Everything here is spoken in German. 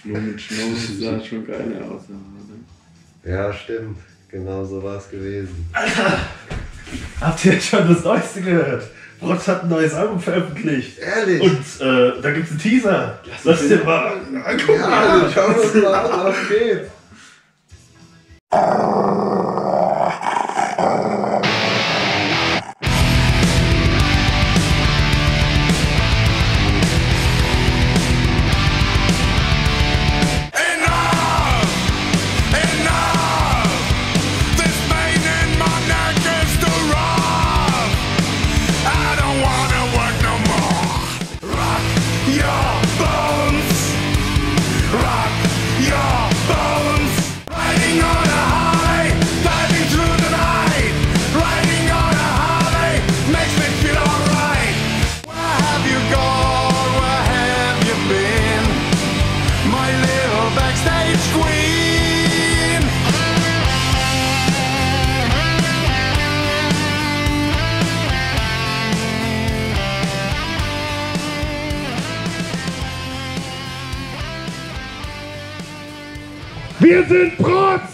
Nur mit Schnurren sah schon geil aus. Ne? Ja, stimmt. Genau so war es gewesen. Alter! Habt ihr schon das Neueste gehört? Rotz hat ein neues Album veröffentlicht. Ehrlich? Und da gibt's einen Teaser. Lass dir mal angucken. Ja, schauen wir uns mal an, was geht. Wir sind Protz!